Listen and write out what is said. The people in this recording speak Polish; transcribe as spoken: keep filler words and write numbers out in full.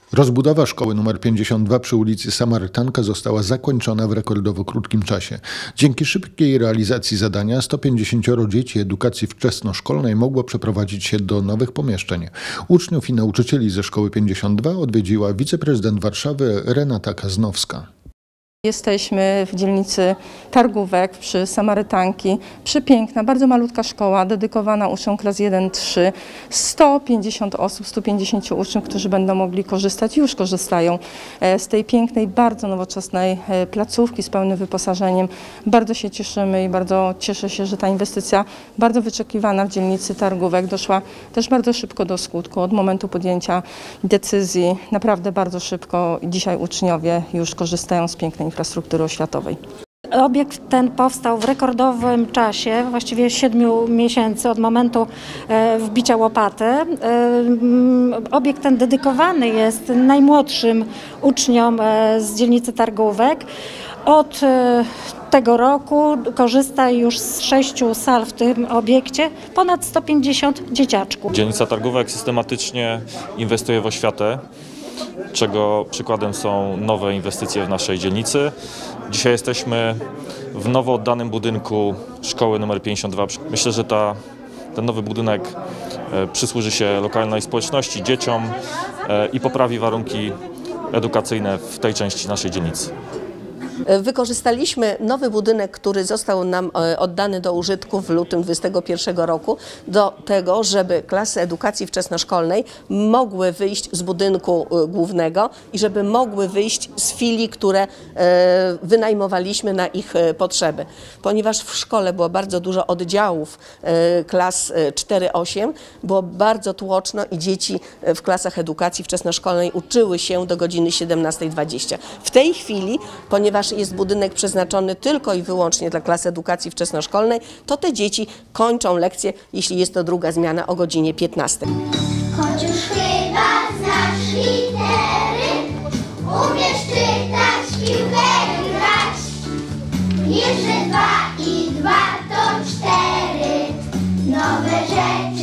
Rozbudowa szkoły nr pięćdziesiąt dwa przy ulicy Samarytanka została zakończona w rekordowo krótkim czasie. Dzięki szybkiej realizacji zadania sto pięćdziesiąt dzieci edukacji wczesnoszkolnej mogło przeprowadzić się do nowych pomieszczeń. Uczniów i nauczycieli ze szkoły pięćdziesiąt dwa odwiedziła wiceprezydent Warszawy Renata Kaznowska. Jesteśmy w dzielnicy Targówek przy Samarytanki. Przepiękna, bardzo malutka szkoła dedykowana uczniom klas jeden trzy. sto pięćdziesiąt osób, sto pięćdziesiąt uczniów, którzy będą mogli korzystać, już korzystają z tej pięknej, bardzo nowoczesnej placówki z pełnym wyposażeniem. Bardzo się cieszymy i bardzo cieszę się, że ta inwestycja bardzo wyczekiwana w dzielnicy Targówek doszła też bardzo szybko do skutku. Od momentu podjęcia decyzji naprawdę bardzo szybko i dzisiaj uczniowie już korzystają z pięknej infrastruktury oświatowej. Obiekt ten powstał w rekordowym czasie, właściwie siedmiu miesięcy od momentu e, wbicia łopaty. E, obiekt ten dedykowany jest najmłodszym uczniom e, z dzielnicy Targówek. Od e, tego roku korzysta już z sześciu sal w tym obiekcie ponad sto pięćdziesiąt dzieciaczków. Dzielnica Targówek systematycznie inwestuje w oświatę, czego przykładem są nowe inwestycje w naszej dzielnicy. Dzisiaj jesteśmy w nowo oddanym budynku szkoły nr pięćdziesiąt dwa. Myślę, że ta, ten nowy budynek przysłuży się lokalnej społeczności, dzieciom i poprawi warunki edukacyjne w tej części naszej dzielnicy. Wykorzystaliśmy nowy budynek, który został nam oddany do użytku w lutym dwudziestego pierwszego roku do tego, żeby klasy edukacji wczesnoszkolnej mogły wyjść z budynku głównego i żeby mogły wyjść z filii, które wynajmowaliśmy na ich potrzeby. Ponieważ w szkole było bardzo dużo oddziałów klas cztery osiem, było bardzo tłoczno i dzieci w klasach edukacji wczesnoszkolnej uczyły się do godziny siedemnastej dwadzieścia. W tej chwili, ponieważ jest budynek przeznaczony tylko i wyłącznie dla klas edukacji wczesnoszkolnej, to te dzieci kończą lekcje, jeśli jest to druga zmiana, o godzinie piętnastej. Choć już chyba znasz litery, umiesz czytać, piłkę grać. Wiesz, że dwa i dwa to cztery, nowe rzeczy.